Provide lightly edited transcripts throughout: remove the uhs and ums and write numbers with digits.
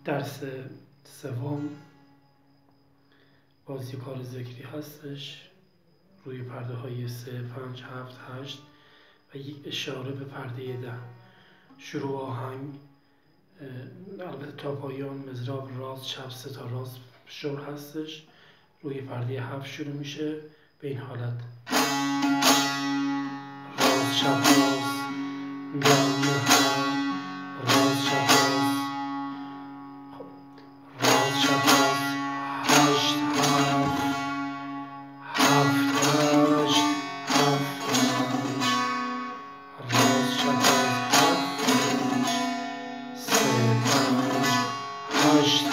درس سوم بازی کار ذکری هستش روی پرده های 3، 5، 7، 8 و یک اشاره به پرده 10. شروع آهنگ البته تا پایان مضراب راست چپ 3 تا راست شور هستش. روی پرده 7 شروع میشه به این حالت: راست چپ راست دم راست چپ راست، راست چپ راست 8 7 8 راست چپ راست 3 5 8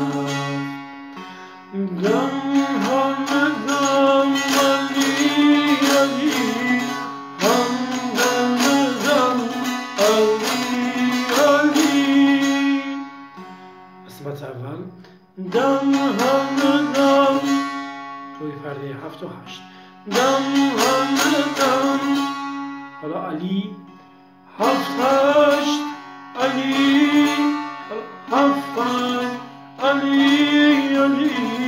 دم قسمت اول دم همدم روی پرده 7 و 8 دم همدم. حالا علی 7 8 علی 7 8 علی علی